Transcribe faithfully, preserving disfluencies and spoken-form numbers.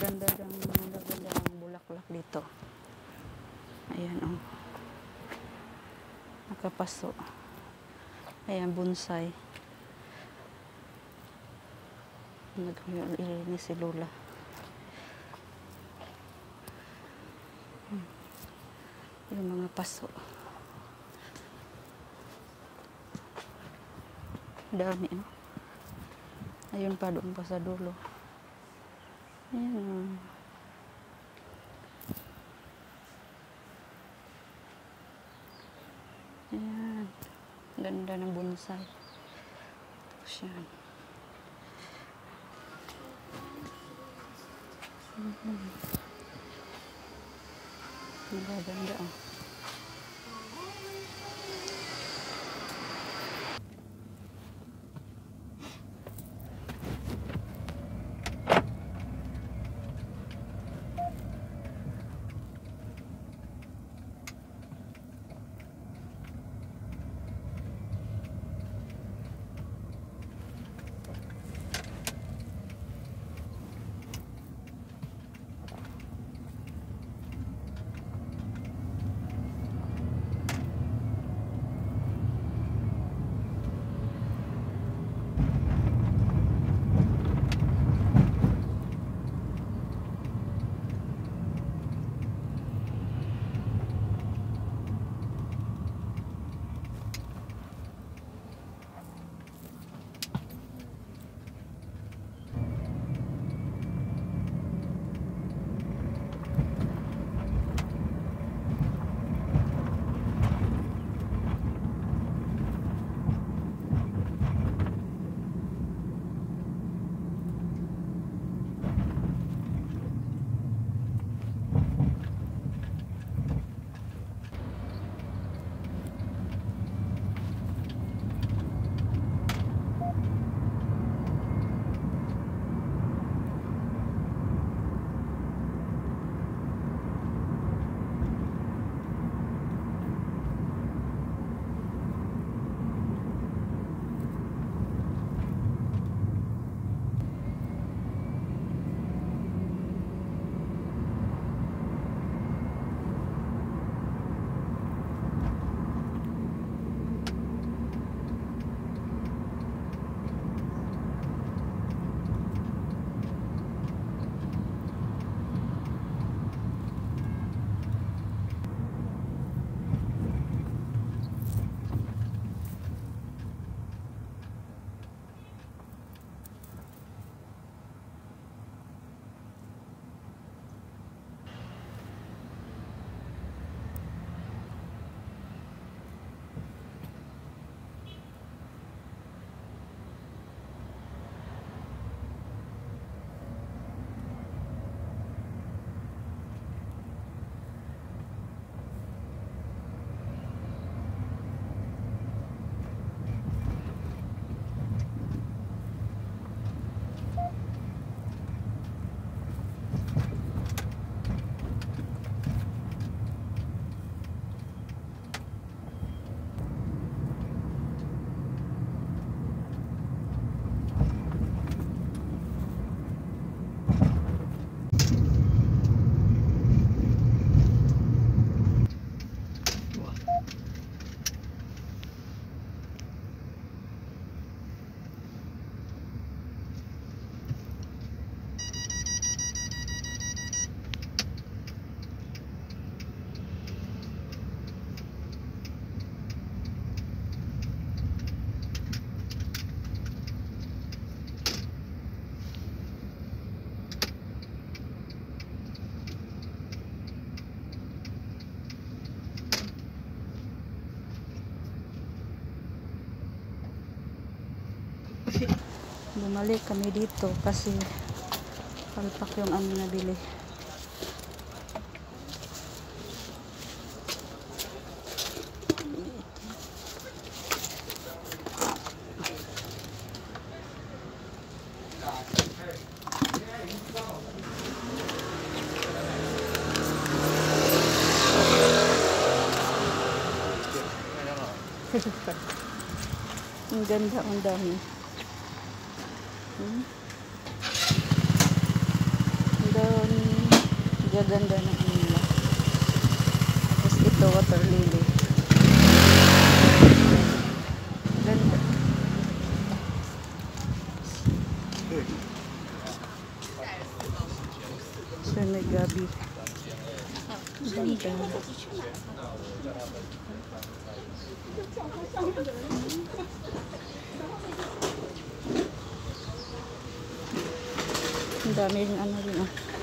ganda ng magaganda ng bulaklak dito. Ayan o. Oh. Nakapaso. Ayan, bonsai. Nag-irini si Lola. Hmm. Yung mga paso. Dami o. Oh. Ayun pa, doon pa sa dulo. Ayan. Ayan. Ganda ng bonsai. Tapos yan. Mm-hmm. Magaganda oh. Bumalik kami dito kasi palpak yung aming nabili. Ang ganda, ang dami. Hmm? Ang doon. Gaganda ng nila. Tapos ito, water lily. Ganda. So, may gabi. Ganda. Ang dami rin ano rin ah.